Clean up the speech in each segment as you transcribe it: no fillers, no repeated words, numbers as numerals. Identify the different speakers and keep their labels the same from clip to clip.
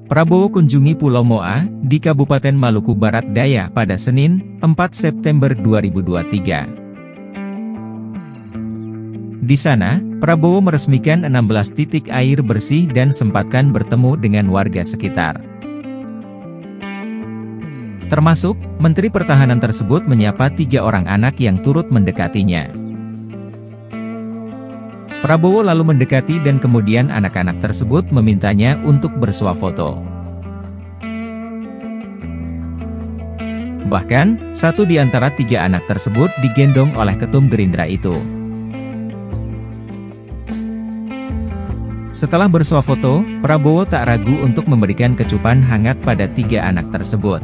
Speaker 1: Prabowo kunjungi Pulau Moa di Kabupaten Maluku Barat Daya pada Senin, 4 September 2023. Di sana, Prabowo meresmikan 16 titik air bersih dan sempatkan bertemu dengan warga sekitar. Termasuk, Menteri Pertahanan tersebut menyapa 3 orang anak yang turut mendekatinya. Prabowo lalu mendekati dan kemudian anak-anak tersebut memintanya untuk bersuah foto. Bahkan, satu di antara 3 anak tersebut digendong oleh ketum Gerindra itu. Setelah bersuah foto, Prabowo tak ragu untuk memberikan kecupan hangat pada 3 anak tersebut.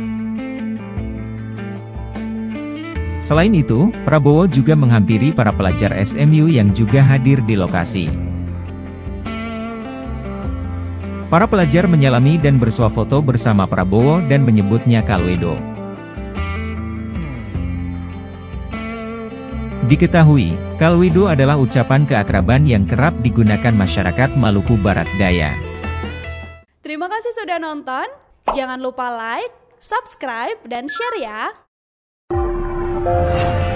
Speaker 1: Selain itu, Prabowo juga menghampiri para pelajar SMU yang juga hadir di lokasi. Para pelajar menyalami dan bersuah foto bersama Prabowo dan menyebutnya Kalwedo. Diketahui, Kalwedo adalah ucapan keakraban yang kerap digunakan masyarakat Maluku Barat Daya.
Speaker 2: Terima kasih sudah nonton, jangan lupa like, subscribe, dan share ya!